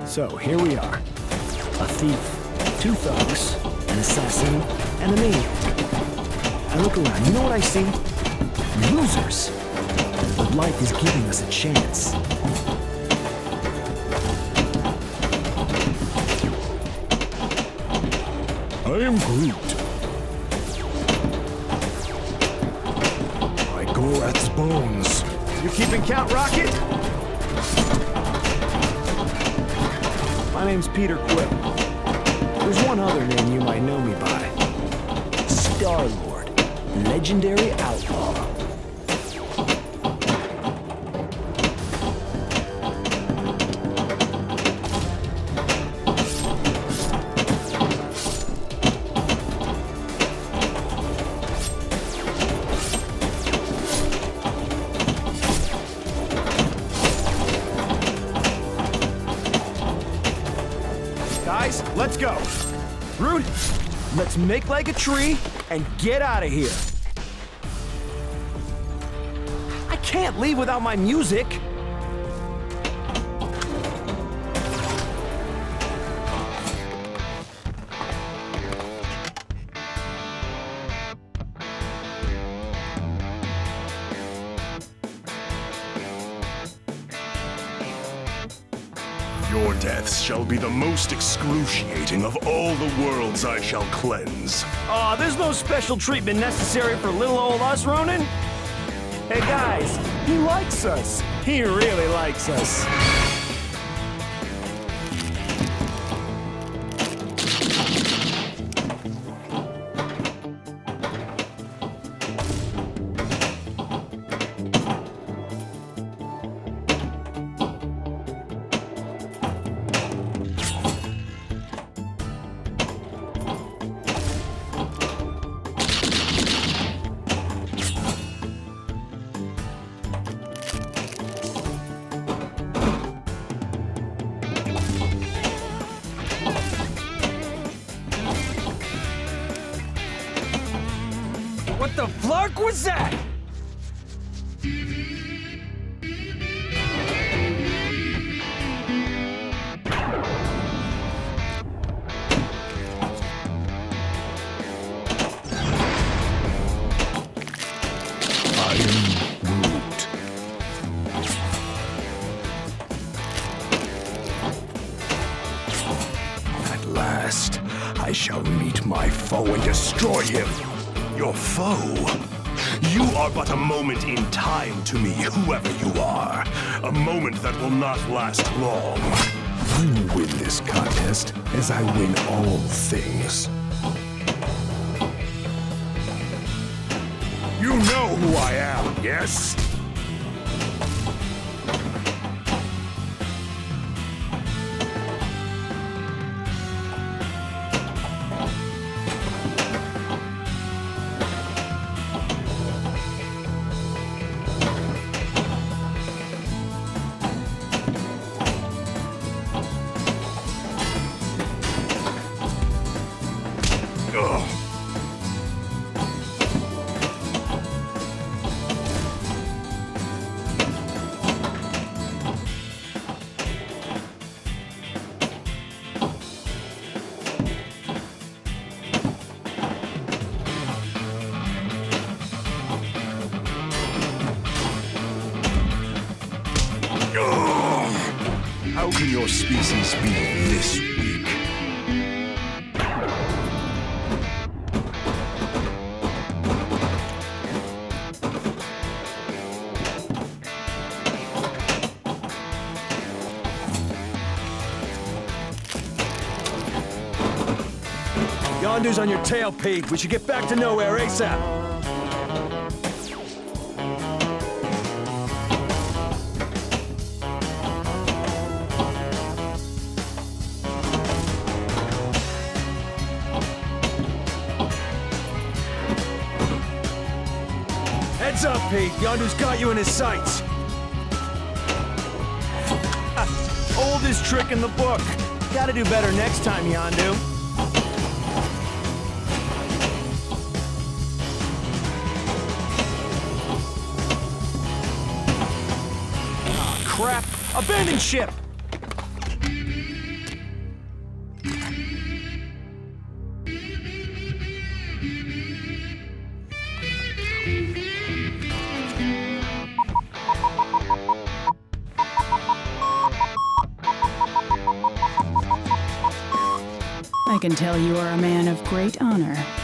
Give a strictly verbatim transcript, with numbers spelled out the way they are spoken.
So, here we are. A thief, two thugs, an assassin, and a maniac. I look around, you know what I see? Losers. But life is giving us a chance. I am Groot. I Gorath's bones. You keeping count, Rocket? My name's Peter Quill. There's one other name you might know me by. Star-Lord, legendary outlaw. Guys, let's go. Groot, let's make like a tree and get out of here. I can't leave without my music. Your deaths shall be the most excruciating of all the worlds I shall cleanse. Aw, oh, there's no special treatment necessary for little old us, Ronin. Hey guys, he likes us. He really likes us. What the flark was that? I am Groot. At last, I shall meet my foe and destroy him. Your foe? You are but a moment in time to me, whoever you are. A moment that will not last long. You win this contest as I win all things. You know who I am, yes? Ugh. Ugh. How can your species be this weak? Yondu's on your tail, Pete. We should get back to nowhere ASAP. Heads up, Pete. Yondu's got you in his sights. Oldest trick in the book. Gotta do better next time, Yondu. Crap! Abandon ship! I can tell you are a man of great honor.